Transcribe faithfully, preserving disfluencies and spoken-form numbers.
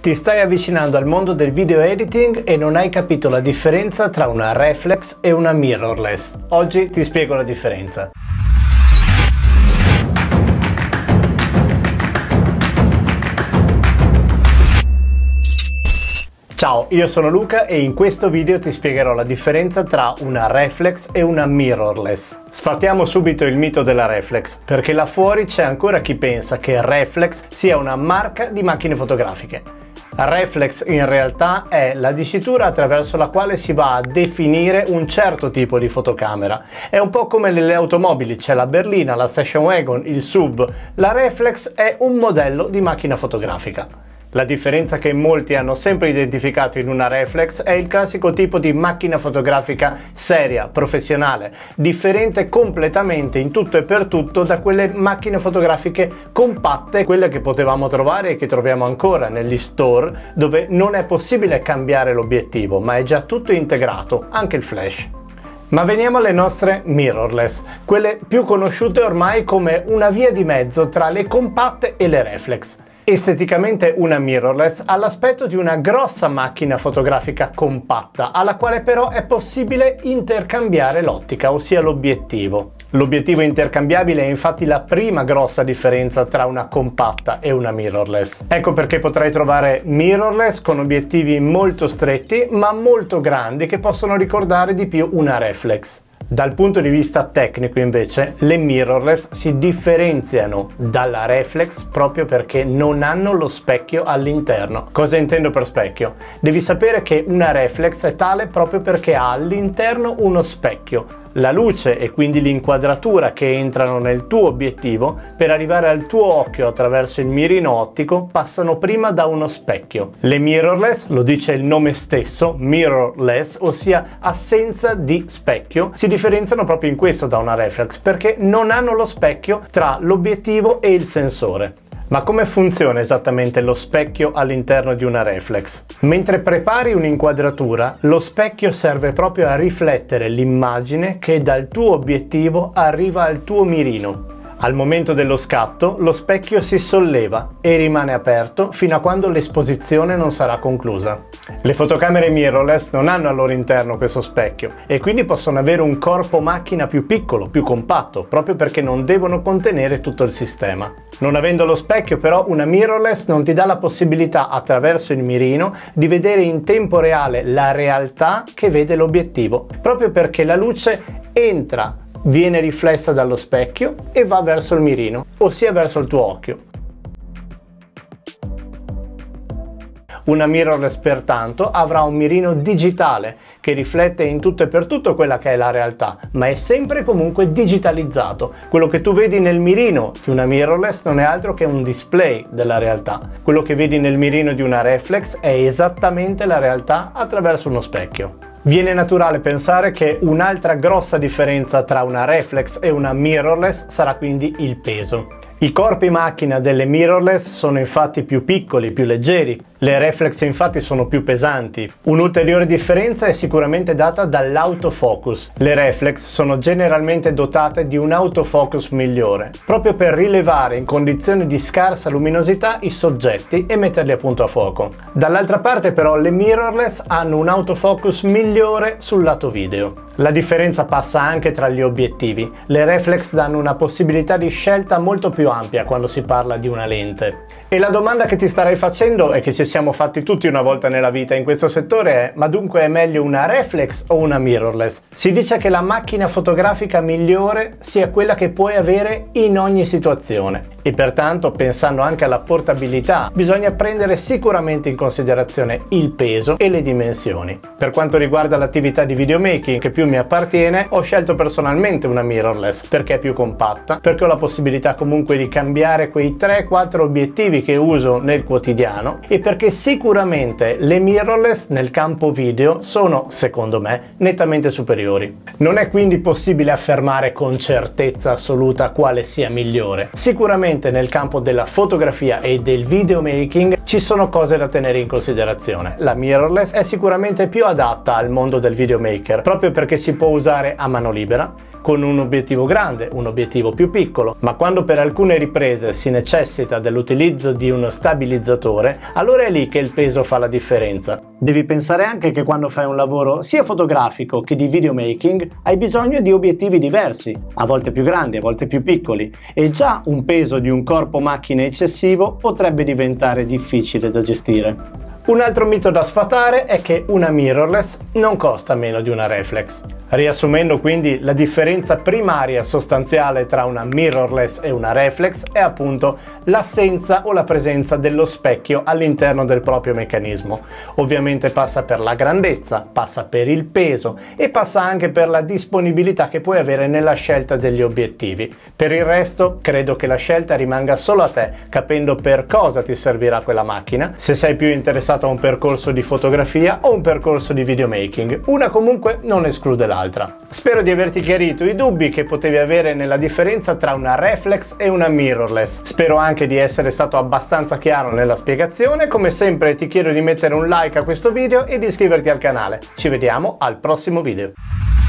Ti stai avvicinando al mondo del video editing e non hai capito la differenza tra una reflex e una mirrorless. Oggi ti spiego la differenza. Ciao, io sono Luca e in questo video ti spiegherò la differenza tra una reflex e una mirrorless. Sfattiamo subito il mito della reflex, perché là fuori c'è ancora chi pensa che reflex sia una marca di macchine fotografiche. Reflex in realtà è la dicitura attraverso la quale si va a definire un certo tipo di fotocamera. È un po' come nelle automobili, c'è la berlina, la station wagon, il sub. La reflex è un modello di macchina fotografica. La differenza che molti hanno sempre identificato in una reflex è il classico tipo di macchina fotografica seria, professionale, differente completamente in tutto e per tutto da quelle macchine fotografiche compatte, quelle che potevamo trovare e che troviamo ancora negli store, dove non è possibile cambiare l'obiettivo, ma è già tutto integrato, anche il flash. Ma veniamo alle nostre mirrorless, quelle più conosciute ormai come una via di mezzo tra le compatte e le reflex. Esteticamente una mirrorless ha l'aspetto di una grossa macchina fotografica compatta, alla quale però è possibile intercambiare l'ottica, ossia l'obiettivo. L'obiettivo intercambiabile è infatti la prima grossa differenza tra una compatta e una mirrorless. Ecco perché potrai trovare mirrorless con obiettivi molto stretti ma molto grandi che possono ricordare di più una reflex. Dal punto di vista tecnico invece le mirrorless si differenziano dalla reflex proprio perché non hanno lo specchio all'interno. Cosa intendo per specchio? Devi sapere che una reflex è tale proprio perché ha all'interno uno specchio. La luce e quindi l'inquadratura che entrano nel tuo obiettivo per arrivare al tuo occhio attraverso il mirino ottico passano prima da uno specchio. Le mirrorless, lo dice il nome stesso, mirrorless, ossia assenza di specchio, si differenziano proprio in questo da una reflex perché non hanno lo specchio tra l'obiettivo e il sensore. Ma come funziona esattamente lo specchio all'interno di una reflex? Mentre prepari un'inquadratura, lo specchio serve proprio a riflettere l'immagine che dal tuo obiettivo arriva al tuo mirino. Al momento dello scatto, lo specchio si solleva e rimane aperto fino a quando l'esposizione non sarà conclusa. Le fotocamere mirrorless non hanno al loro interno questo specchio e quindi possono avere un corpo macchina più piccolo, più compatto, proprio perché non devono contenere tutto il sistema. Non avendo lo specchio però una mirrorless non ti dà la possibilità attraverso il mirino di vedere in tempo reale la realtà che vede l'obiettivo, proprio perché la luce entra, viene riflessa dallo specchio e va verso il mirino, ossia verso il tuo occhio. Una mirrorless pertanto avrà un mirino digitale che riflette in tutto e per tutto quella che è la realtà, ma è sempre comunque digitalizzato. Quello che tu vedi nel mirino di una mirrorless non è altro che un display della realtà. Quello che vedi nel mirino di una reflex è esattamente la realtà attraverso uno specchio. Viene naturale pensare che un'altra grossa differenza tra una reflex e una mirrorless sarà quindi il peso. I corpi macchina delle mirrorless sono infatti più piccoli, più leggeri, le reflex infatti sono più pesanti. Un'ulteriore differenza è sicuramente data dall'autofocus. Le reflex sono generalmente dotate di un autofocus migliore, proprio per rilevare in condizioni di scarsa luminosità i soggetti e metterli appunto a fuoco. Dall'altra parte però le mirrorless hanno un autofocus migliore sul lato video. La differenza passa anche tra gli obiettivi. Le reflex danno una possibilità di scelta molto più ampia quando si parla di una lente. E la domanda che ti starai facendo e che ci siamo fatti tutti una volta nella vita in questo settore è: ma dunque è meglio una reflex o una mirrorless? Si dice che la macchina fotografica migliore sia quella che puoi avere in ogni situazione e pertanto, pensando anche alla portabilità, bisogna prendere sicuramente in considerazione il peso e le dimensioni. Per quanto riguarda l'attività di videomaking che più mi appartiene, ho scelto personalmente una mirrorless perché è più compatta, perché ho la possibilità comunque di cambiare quei tre quattro obiettivi che uso nel quotidiano e perché sicuramente le mirrorless nel campo video sono, secondo me, nettamente superiori. Non è quindi possibile affermare con certezza assoluta quale sia migliore. Sicuramente specialmente nel campo della fotografia e del videomaking ci sono cose da tenere in considerazione. La mirrorless è sicuramente più adatta al mondo del videomaker, proprio perché si può usare a mano libera, con un obiettivo grande, un obiettivo più piccolo, ma quando per alcune riprese si necessita dell'utilizzo di uno stabilizzatore, allora è lì che il peso fa la differenza. Devi pensare anche che quando fai un lavoro sia fotografico che di videomaking hai bisogno di obiettivi diversi, a volte più grandi, a volte più piccoli, e già un peso di un corpo macchina eccessivo potrebbe diventare difficile da gestire. Un altro mito da sfatare è che una mirrorless non costa meno di una reflex. Riassumendo quindi, la differenza primaria sostanziale tra una mirrorless e una reflex è appunto l'assenza o la presenza dello specchio all'interno del proprio meccanismo. Ovviamente passa per la grandezza, passa per il peso e passa anche per la disponibilità che puoi avere nella scelta degli obiettivi. Per il resto credo che la scelta rimanga solo a te, capendo per cosa ti servirà quella macchina, se sei più interessato a un percorso di fotografia o un percorso di videomaking. Una comunque non esclude l'altra. Spero di averti chiarito i dubbi che potevi avere nella differenza tra una reflex e una mirrorless. Spero anche di essere stato abbastanza chiaro nella spiegazione. Come sempre ti chiedo di mettere un like a questo video e di iscriverti al canale. Ci vediamo al prossimo video.